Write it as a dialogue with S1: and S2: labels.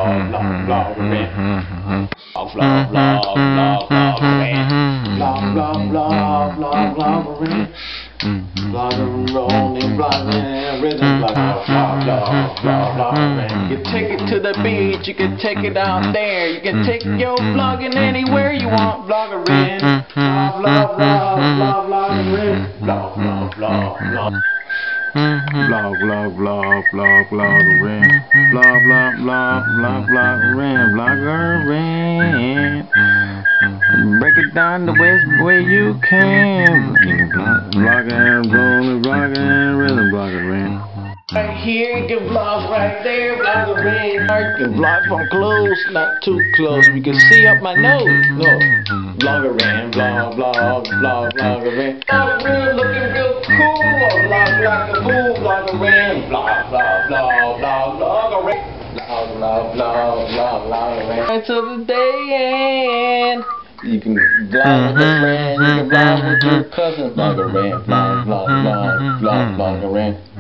S1: You take it to the beach, you can take it out there, you can take your vlogging anywhere you want. Vloggerin, vloggerin, vloggerin, vloggerin, vloggerin. Break it down the best way you can. Vloggerin, rhythm, vloggerin. Right here, you can vlog right there, vloggerin. You can vlog from close, not too close. You can see up my nose. No, vloggerin, vloggerin. Vloggerin looking real cool. Vlog like a fool, vloggerin. Vloggerin. Vloggerin. Until the day end. You can vlog with a friend, you can vlog with your cousin. Vloggerin, vloggerin.